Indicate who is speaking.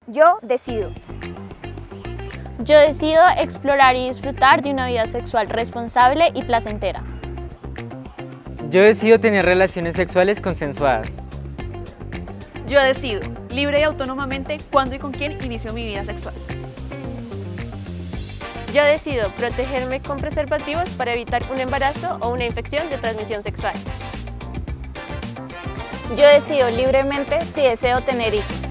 Speaker 1: Yo decido.
Speaker 2: Yo decido explorar y disfrutar de una vida sexual responsable y placentera.
Speaker 3: Yo decido tener relaciones sexuales consensuadas.
Speaker 4: Yo decido, libre y autónomamente, cuándo y con quién inicio mi vida sexual.
Speaker 5: Yo decido protegerme con preservativos para evitar un embarazo o una infección de transmisión sexual.
Speaker 1: Yo decido libremente si deseo tener hijos.